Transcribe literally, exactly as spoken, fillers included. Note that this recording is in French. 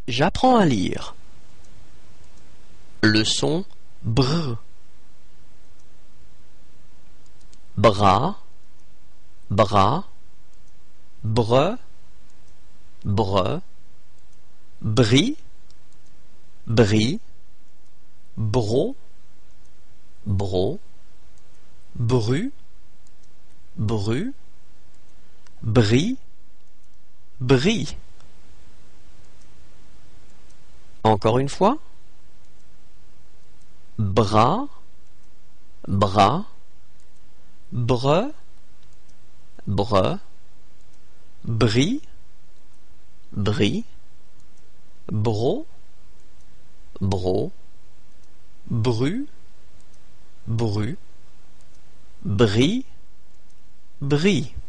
J'apprends à lire. Le son br. Bras, bras, bre, bre, bris, bris, bro, bro, bru, bru, bris, bris. Encore une fois. Bras, bras, bre, bre, bris, bris, bro, bro, bru, bru, bris, bris.